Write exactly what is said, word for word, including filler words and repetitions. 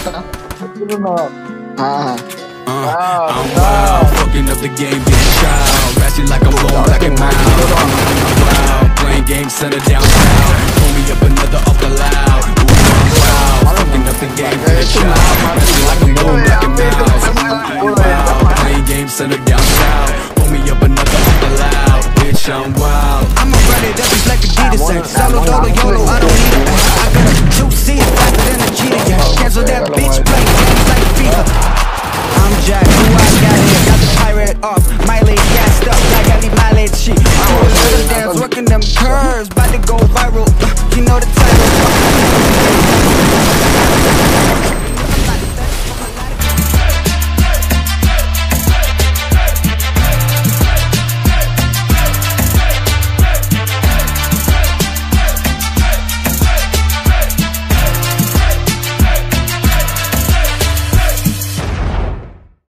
tá? Tudo novo. Ah. Uh, I'm wild, fucking up the game, getting child. Ratchet like I'm going black and mild. I'm wild, playing games, center down south. Pull me up another off the loud. Ooh, I'm wild, fucking up the game, getting child. Ratchet like I'm going black and mild. I'm wild, playing games, center down south. Pull me up another off the loud. Bitch, I'm wild. I'ma run it up just like Adidas say. Solo, dolo, YOLO, I don't need it. I got a juicy faster than a cheetah, yeah. Cancel that bitch, play games like FIFA. I'm Jack, who I got here, got the pirate off. Miley gassed up like I need mileage shit. Do a little dance, working them curves, bout to go